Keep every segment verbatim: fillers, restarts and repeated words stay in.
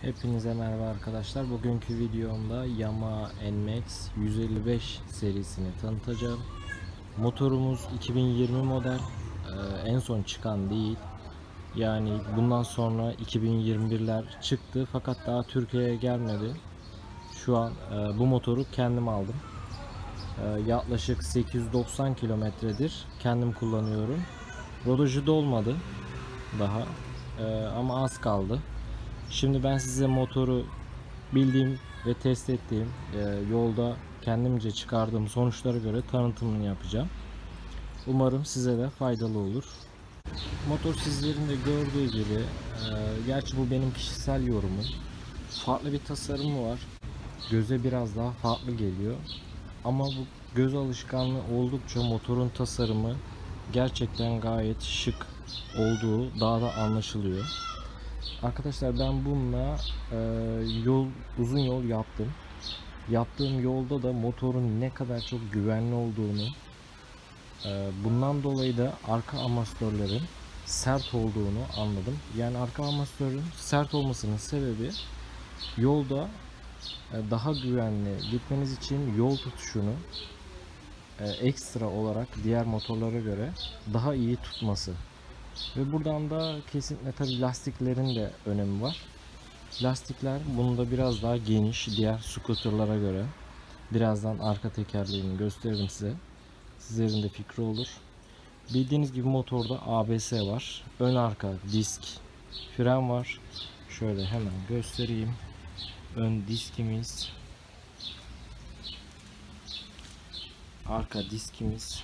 Hepinize merhaba arkadaşlar. Bugünkü videomda Yamaha N Max yüz elli beş serisini tanıtacağım. Motorumuz iki bin yirmi model. Ee, en son çıkan değil. Yani bundan sonra iki bin yirmi birler çıktı fakat daha Türkiye'ye gelmedi. Şu an e, bu motoru kendim aldım. E, yaklaşık sekiz yüz doksan kilometredir kendim kullanıyorum. Rodajı dolmadı daha e, ama az kaldı. Şimdi ben size motoru bildiğim ve test ettiğim e, yolda kendimce çıkardığım sonuçlara göre tanıtımını yapacağım. Umarım size de faydalı olur. Motor sizlerin de gördüğü gibi, e, gerçi bu benim kişisel yorumum. Farklı bir tasarımı var. Göze biraz daha farklı geliyor. Ama bu göz alışkanlığı oldukça motorun tasarımı gerçekten gayet şık olduğu daha da anlaşılıyor. Arkadaşlar ben bununla e, yol uzun yol yaptım. Yaptığım yolda da motorun ne kadar çok güvenli olduğunu, e, bundan dolayı da arka amortisörlerin sert olduğunu anladım. Yani arka amortisörün sert olmasının sebebi yolda e, daha güvenli gitmeniz için yol tutuşunu e, ekstra olarak diğer motorlara göre daha iyi tutması. Ve buradan da kesinlikle tabi lastiklerin de önemi var. Lastikler bunda biraz daha geniş diğer scooterlara göre. Birazdan arka tekerleğini gösteririm size. Sizlerin de fikri olur. Bildiğiniz gibi motorda A B S var. Ön arka disk, fren var. Şöyle hemen göstereyim. Ön diskimiz, arka diskimiz.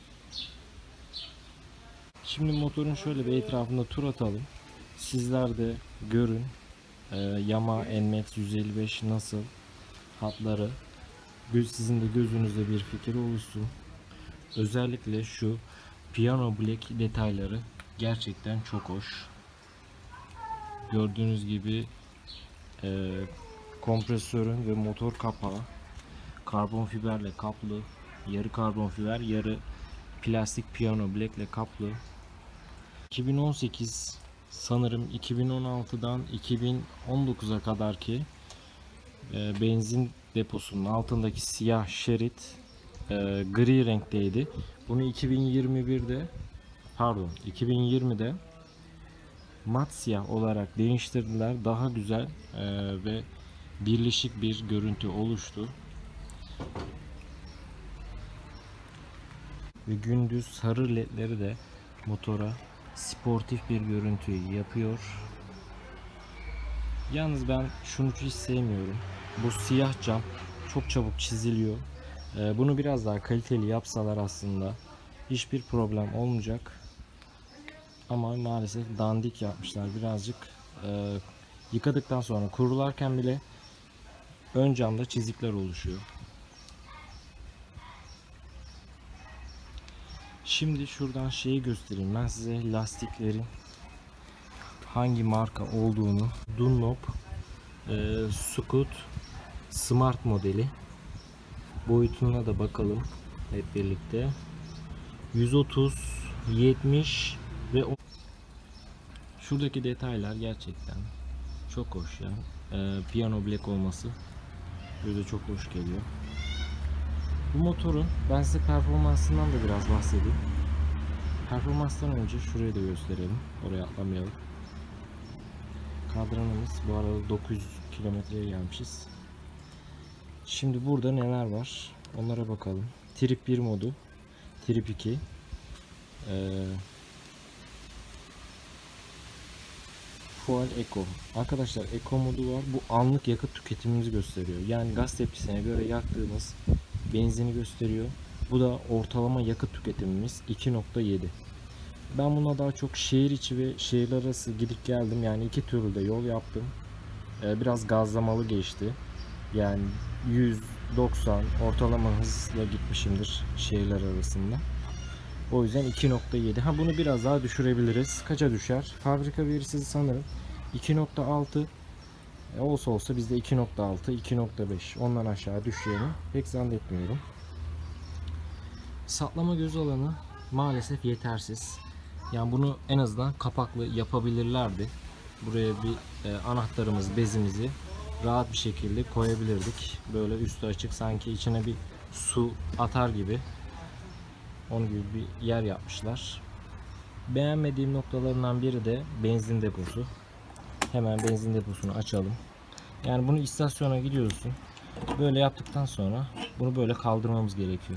Şimdi motorun şöyle bir etrafında tur atalım. Sizler de görün. Ee, Yamaha N Max yüz elli beş nasıl, hatları. Göz, sizin de gözünüzde bir fikir oluşsun. Özellikle şu Piano Black detayları gerçekten çok hoş. Gördüğünüz gibi e, kompresörün ve motor kapağı karbon fiberle kaplı. Yarı karbon fiber, yarı plastik Piano Black ile kaplı. iki bin on sekiz sanırım iki bin on altıdan iki bin on dokuza kadar ki e, benzin deposunun altındaki siyah şerit e, gri renkteydi. Bunu iki bin yirmi birde pardon iki bin yirmide mat siyah olarak değiştirdiler. Daha güzel e, ve birleşik bir görüntü oluştu. Ve gündüz sarı ledleri de motora sportif bir görüntü yapıyor. Yalnız ben şunu hiç sevmiyorum. Bu siyah cam çok çabuk çiziliyor. Ee, bunu biraz daha kaliteli yapsalar aslında hiçbir problem olmayacak. Ama maalesef dandik yapmışlar birazcık. Ee, yıkadıktan sonra kurularken bile ön camda çizikler oluşuyor. Şimdi şuradan şeyi göstereyim. Ben size lastiklerin hangi marka olduğunu. Dunlop e, Scoot Smart modeli. Boyutuna da bakalım hep birlikte. yüz otuz, yetmiş ve on. Şuradaki detaylar gerçekten çok hoş ya. E, Piano Black olması göze çok hoş geliyor. Bu motorun ben size performansından da biraz bahsedeyim. Performanstan önce şurayı da gösterelim. Oraya atlamayalım. Kadranımız bu arada dokuz yüz kilometreye gelmişiz. Şimdi burada neler var onlara bakalım. Trip bir modu, Trip iki, ee, Fuel Eco. Arkadaşlar Eco modu var. Bu anlık yakıt tüketimimizi gösteriyor. Yani gaz tepkisine göre yaktığımız benzini gösteriyor. Bu da ortalama yakıt tüketimimiz iki nokta yedi. Ben buna daha çok şehir içi ve şehirler arası gidip geldim. Yani iki türlü de yol yaptım. Ee, biraz gazlamalı geçti. Yani yüz doksan ortalama hızla gitmişimdir şehirler arasında. O yüzden iki nokta yedi. Ha bunu biraz daha düşürebiliriz. Kaça düşer? Fabrika verisi sanırım iki nokta altı. E, olsa olsa bizde iki nokta altı, iki nokta beş. Ondan aşağı düşeceğini pek zannetmiyorum. Saklama göz alanı maalesef yetersiz. Yani bunu en azından kapaklı yapabilirlerdi. buraya bir e, anahtarımız, bezimizi rahat bir şekilde koyabilirdik. Böyle üstü açık, sanki içine bir su atar gibi, onun gibi bir yer yapmışlar. Beğenmediğim noktalarından biri de benzin deposu. Hemen benzin deposunu açalım. Yani bunu istasyona gidiyorsun. Böyle yaptıktan sonra bunu böyle kaldırmamız gerekiyor.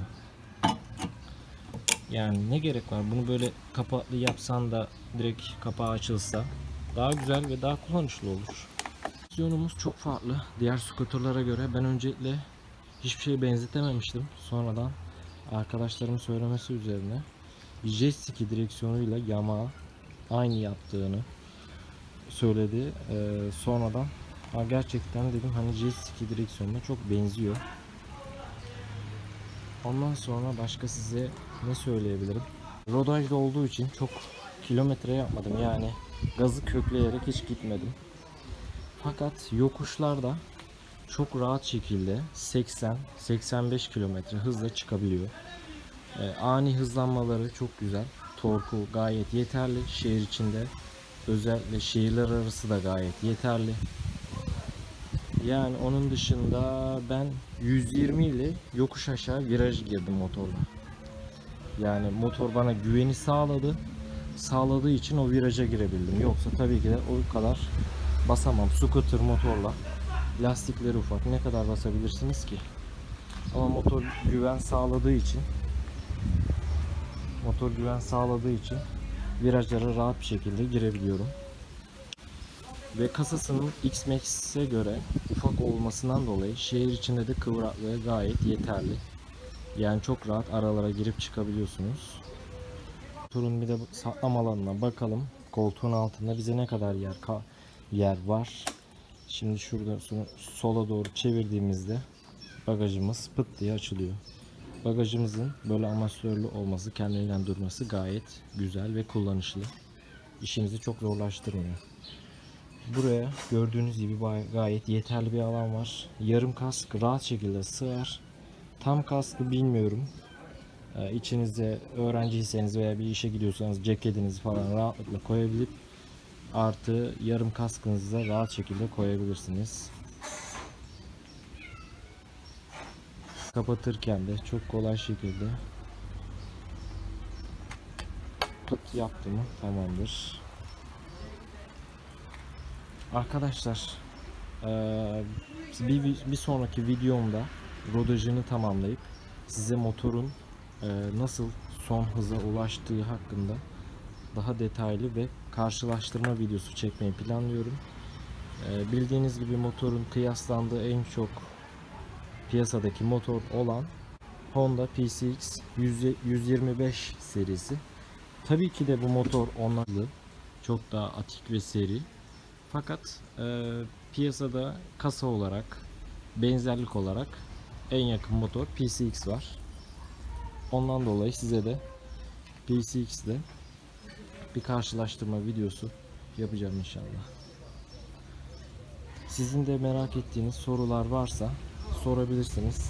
Yani ne gerek var? Bunu böyle kapaklı yapsan da direkt kapağı açılsa daha güzel ve daha kullanışlı olur. Vizyonumuz çok farklı diğer skuterlara göre. Ben öncelikle hiçbir şeye benzetememiştim. Sonradan arkadaşlarımın söylemesi üzerine jet ski direksiyonuyla Yamaha aynı yaptığını söyledi. Ee, sonradan ha, gerçekten dedim, hani jet ski direksiyonuna çok benziyor. Ondan sonra başka size ne söyleyebilirim? Rodajda olduğu için çok kilometre yapmadım. Yani gazı kökleyerek hiç gitmedim. Fakat yokuşlarda çok rahat şekilde seksen seksen beş kilometre hızla çıkabiliyor. Ee, ani hızlanmaları çok güzel. Torku gayet yeterli. Şehir içinde, özellikle şehirler arası da gayet yeterli. Yani onun dışında ben yüz yirmi ile yokuş aşağı viraj girdim motorla. Yani motor bana güveni sağladı. Sağladığı için o viraja girebildim. Yoksa tabii ki de o kadar basamam. Scooter motorla, lastikleri ufak, ne kadar basabilirsiniz ki? Ama motor güven sağladığı için motor güven sağladığı için virajlara rahat bir şekilde girebiliyorum. Ve kasasının X-Max'e göre ufak olmasından dolayı şehir içinde de kıvraklığı gayet yeterli. Yani çok rahat aralara girip çıkabiliyorsunuz. Motorun bir de saklama alanına bakalım. Koltuğun altında bize ne kadar yer yer var. Şimdi şurada sola doğru çevirdiğimizde bagajımız pıt diye açılıyor. Bagajımızın böyle amatörlü olması, kendinden durması gayet güzel ve kullanışlı. İşinizi çok zorlaştırmıyor. Buraya gördüğünüz gibi gayet yeterli bir alan var. Yarım kask rahat şekilde sığar. Tam kaskı bilmiyorum. Ee, içinize öğrenciyseniz veya bir işe gidiyorsanız ceketinizi falan rahatlıkla koyabilip artı yarım kaskınızı da rahat şekilde koyabilirsiniz. Kapatırken de çok kolay şekilde pıt yaptı mı tamamdır. Arkadaşlar, bir, bir sonraki videomda rodajını tamamlayıp size motorun nasıl son hıza ulaştığı hakkında daha detaylı ve karşılaştırma videosu çekmeyi planlıyorum. Bildiğiniz gibi motorun kıyaslandığı en çok piyasadaki motor olan Honda P C X yüz yirmi beş serisi. Tabii ki de bu motor onlarla çok daha atik ve seri. Fakat e, piyasada kasa olarak, benzerlik olarak en yakın motor P C X var. Ondan dolayı size de P C X ile bir karşılaştırma videosu yapacağım inşallah. Sizin de merak ettiğiniz sorular varsa sorabilirsiniz.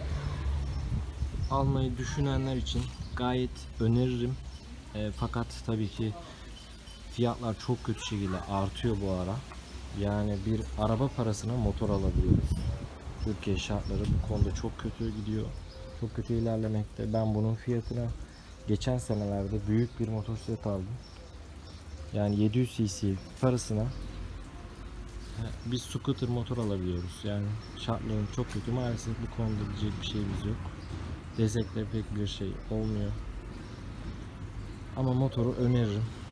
Almayı düşünenler için gayet öneririm. E, fakat tabii ki fiyatlar çok kötü şekilde artıyor bu ara. Yani bir araba parasına motor alabiliyoruz. Türkiye şartları bu konuda çok kötü gidiyor. Çok kötü ilerlemekte. Ben bunun fiyatına geçen senelerde büyük bir motosiklet aldım. Yani yedi yüz cc parasına bir scooter motor alabiliyoruz. Yani şartların çok kötü. Maalesef bu konuda diyecek bir şeyimiz yok. Destekle pek bir şey olmuyor. Ama motoru öneririm.